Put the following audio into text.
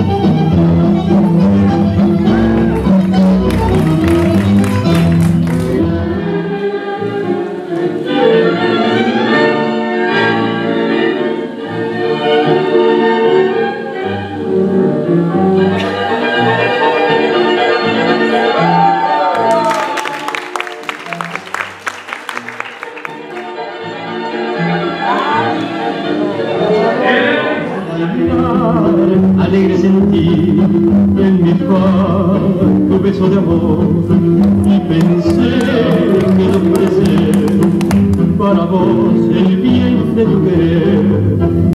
Alegre sentí en mi faz tu beso de amor y pensé que lo ofrecer para vos